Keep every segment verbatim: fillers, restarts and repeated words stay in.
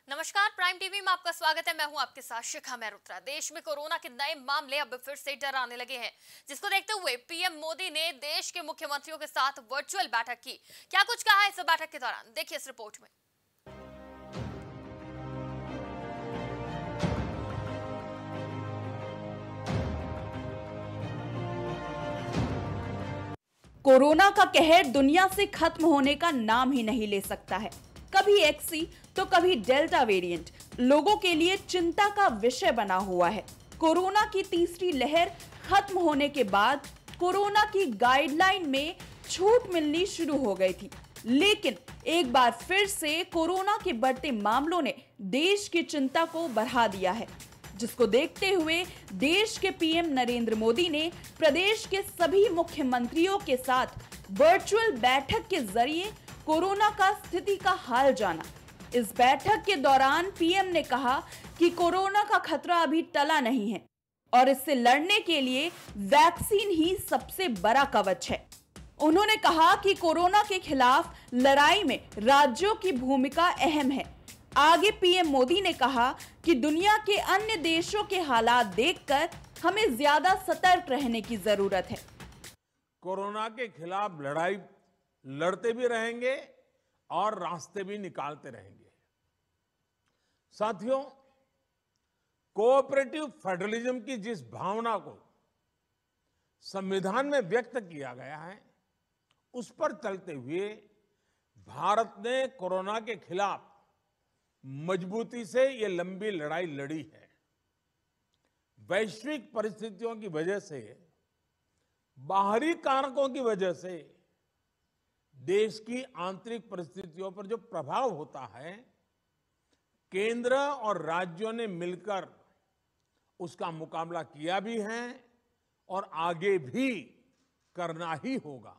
नमस्कार, prime TV में आपका स्वागत है। मैं हूं आपके साथ शिखा मेहरोत्रा। देश में कोरोना के नए मामले अब फिर से डराने लगे हैं, जिसको देखते हुए पीएम मोदी ने देश के मुख्यमंत्रियों के साथ वर्चुअल बैठक की। क्या कुछ कहा इस बैठक के दौरान, देखिए इस रिपोर्ट में। कोरोना का कहर दुनिया से खत्म होने का नाम ही नहीं ले सकता है। कभी एक्सी तो कभी डेल्टा वेरिएंट लोगों के लिए चिंता का विषय बना हुआ है। कोरोना की तीसरी लहर खत्म होने के बाद कोरोना की गाइडलाइन में छूट मिलनी शुरू हो गई थी, लेकिन एक बार फिर से कोरोना के बढ़ते मामलों ने देश की चिंता को बढ़ा दिया है, जिसको देखते हुए देश के पीएम नरेंद्र मोदी ने प्रदेश के सभी मुख्यमंत्रियों के साथ वर्चुअल बैठक के जरिए कोरोना का स्थिति का हाल जाना। इस बैठक के दौरान पीएम ने कहा कि कोरोना का खतरा अभी टला नहीं है और इससे लड़ने के लिए वैक्सीन ही सबसे बड़ा कवच है। उन्होंने कहा कि कोरोना के खिलाफ लड़ाई में राज्यों की भूमिका अहम है। आगे पीएम मोदी ने कहा कि दुनिया के अन्य देशों के हालात देखकर हमें ज्यादा सतर्क रहने की जरूरत है। कोरोना के खिलाफ लड़ाई लड़ते भी रहेंगे और रास्ते भी निकालते रहेंगे। साथियों, कोऑपरेटिव फेडरलिज्म की जिस भावना को संविधान में व्यक्त किया गया है, उस पर चलते हुए भारत ने कोरोना के खिलाफ मजबूती से ये लंबी लड़ाई लड़ी है। वैश्विक परिस्थितियों की वजह से, बाहरी कारकों की वजह से देश की आंतरिक परिस्थितियों पर जो प्रभाव होता है, केंद्र और राज्यों ने मिलकर उसका मुकाबला किया भी है और आगे भी करना ही होगा।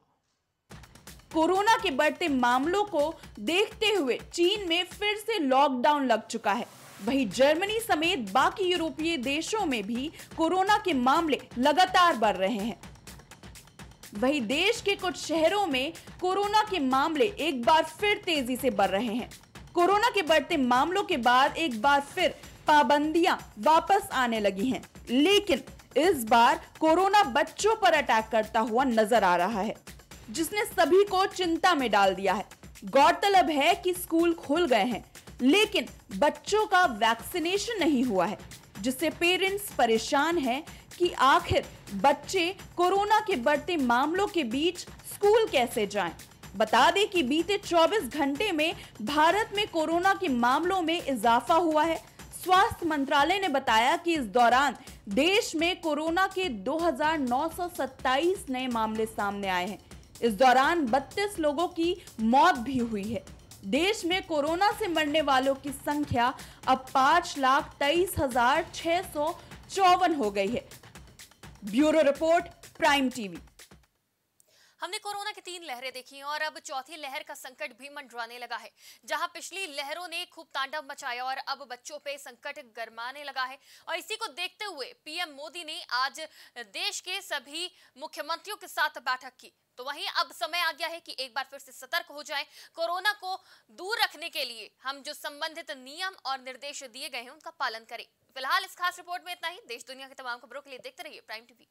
कोरोना के बढ़ते मामलों को देखते हुए चीन में फिर से लॉकडाउन लग चुका है। वहीं जर्मनी समेत बाकी यूरोपीय देशों में भी कोरोना के मामले लगातार बढ़ रहे हैं। वहीं देश के कुछ शहरों में कोरोना के मामले एक बार फिर तेजी से बढ़ रहे हैं। कोरोना के बढ़ते मामलों के बाद एक बार फिर पाबंदियां वापस आने लगी हैं, लेकिन इस बार कोरोना बच्चों पर अटैक करता हुआ नजर आ रहा है, जिसने सभी को चिंता में डाल दिया है। गौरतलब है कि स्कूल खुल गए हैं, लेकिन बच्चों का वैक्सीनेशन नहीं हुआ है, जिससे पेरेंट्स परेशान हैं कि आखिर बच्चे कोरोना के बढ़ते मामलों के बीच स्कूल कैसे जाएं। बता दें कि बीते चौबीस घंटे में भारत में कोरोना के मामलों में इजाफा हुआ है। स्वास्थ्य मंत्रालय ने बताया कि इस दौरान देश में कोरोना के दो हज़ार नौ सौ सत्ताईस नए मामले सामने आए हैं। इस दौरान बत्तीस लोगों की मौत भी हुई है। देश में कोरोना से मरने वालों की संख्या अब पांच लाख तेईस हजार छह सौ चौवन हो गई है। Bureau report, prime TV. हमने कोरोना की तीन लहरें देखी और अब चौथी लहर का संकट भी मंडराने लगा है। जहां पिछली लहरों ने खूब तांडव मचाया और अब बच्चों पे संकट गरमाने लगा है। और इसी को देखते हुए पीएम मोदी ने आज देश के सभी मुख्यमंत्रियों के साथ बैठक की। तो वहीं अब समय आ गया है कि एक बार फिर से सतर्क हो जाएं। कोरोना को दूर रखने के लिए हम जो संबंधित नियम और निर्देश दिए गए हैं, उनका पालन करें। फिलहाल इस खास रिपोर्ट में इतना ही। देश दुनिया की तमाम खबरों के लिए देखते रहिए प्राइम टीवी।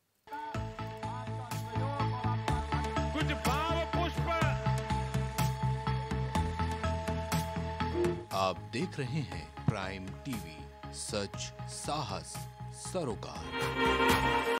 कुछ भाव पुष्प। आप देख रहे हैं प्राइम टीवी, सच साहस सरोकार।